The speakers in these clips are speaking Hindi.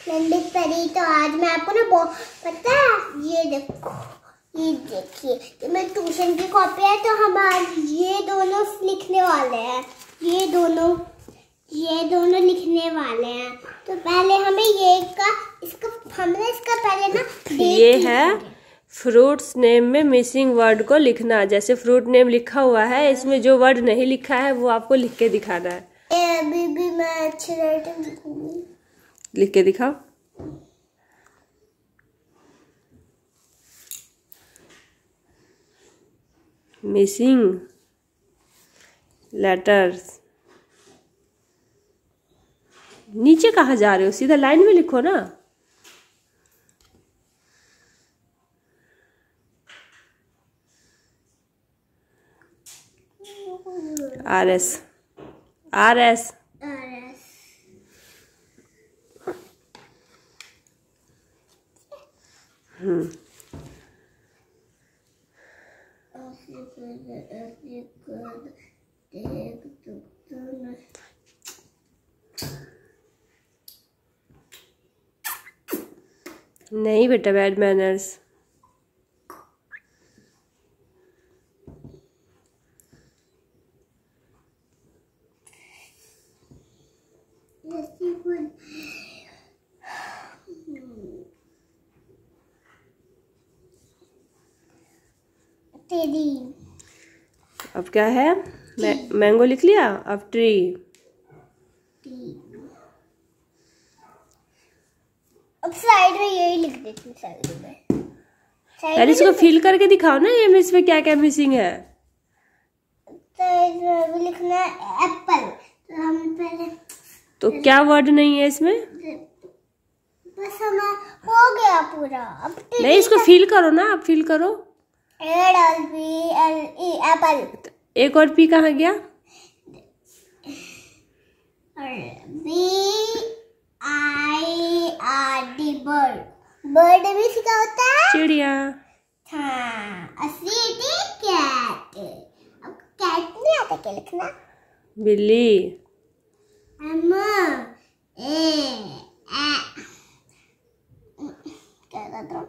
लंबी परी। तो आज मैं आपको ना बहुत पता है, ये देखो, ये देखिए, ये मेरी ट्यूशन की कॉपी है। तो हम आज ये दोनों लिखने वाले हैं, ये दोनों लिखने वाले हैं। तो पहले हमें इसका पहले ना ये है फ्रूट्स नेम में मिसिंग वर्ड को लिखना। जैसे फ्रूट नेम लिखा हुआ है, इसमें जो वर्ड नहीं लिखा है वो आपको लिख के दिखाना है। अभी भी मैं अच्छी राइटिंग लिखूंगी। लिख के दिखाओ। Missing letters. नीचे कहाँ जा रहे हो? सीधा लाइन में लिखो ना। RS RS नहीं बेटा, बैड मैनर्स। अब क्या है? मैंगो लिख लिया। अब ट्री। अब साइड में यही लिख देती हूँ। साइड में पहले इसको फिल करके दिखाओ ना, ये इसमें क्या क्या मिसिंग है। तो लिखना है एप्पल। तो हम पहले तो क्या वर्ड नहीं है इसमें? बस हमें हो गया पूरा। अब नहीं, इसको फिल करो ना। आप फिल करो। एप्पल। एक और पी कहाँ गया? BIRD bird. बर्ड भी क्या होता है? चिड़िया। हाँ, कैट। अब कैट नहीं आता क्या लिखना? बिल्ली। क्या था?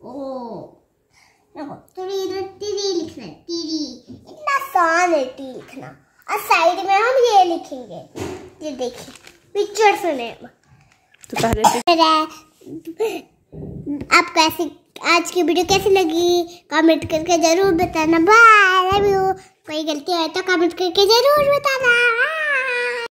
थोड़ी इधर टीरी लिखना है। टीरी इतना आसान है टी लिखना। और साइड में हम ये लिखेंगे, ये देखिए पिक्चर सुने। तो पहले आपको ऐसी आज की वीडियो कैसी लगी कमेंट करके जरूर बताना। Bye, love you. कोई गलती है तो कमेंट करके जरूर बताना।